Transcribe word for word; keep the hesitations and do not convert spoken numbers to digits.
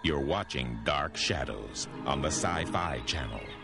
You're watching Dark Shadows on the SciFi Channel.